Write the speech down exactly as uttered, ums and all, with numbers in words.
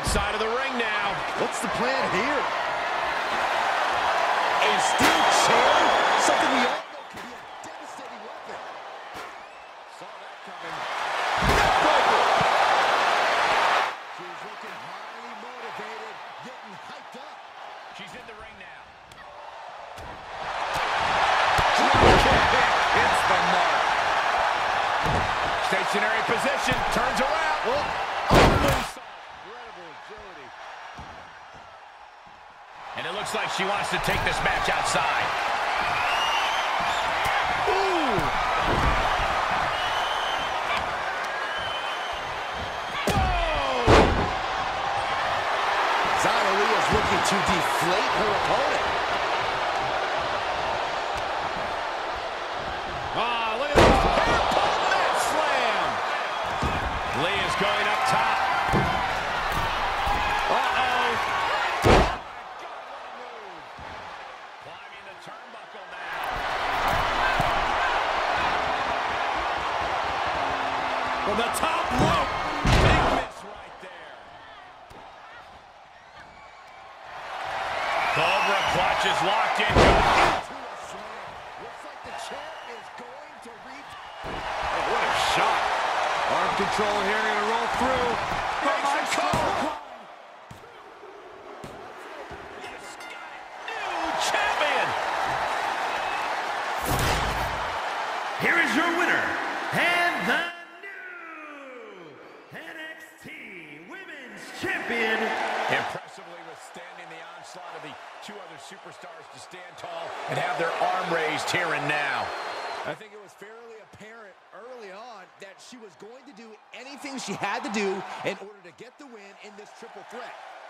outside of the ring now. What's the plan here? A steel chair? Something we all know can be a devastating weapon. Saw that coming. Neckbreaker! She's looking highly motivated, getting hyped up. She's in the ring now. It's the mark. Stationary position, turns around. Oh, incredible agility. And it looks like she wants to take this match outside. Ooh. Whoa! Xia Li is looking to deflate her opponent. Ah, look at this. Hair-pulled net slam. Lee is going up top. Uh-oh. Climbing the turnbuckle now. From the top rope. Big miss right there. Cobra clutch is locked in. Looks like the champ is going to reach. Oh, what a shot. Arm control here, gonna roll through. Makes a cover. New champion. Here is your winner, and the new N X T Women's Champion. Impressively withstanding the onslaught of the two other superstars to stand tall and have their arm raised here and now. I think it was fairly apparent early on that she was going to do anything she had to do in order to get the win in this triple threat.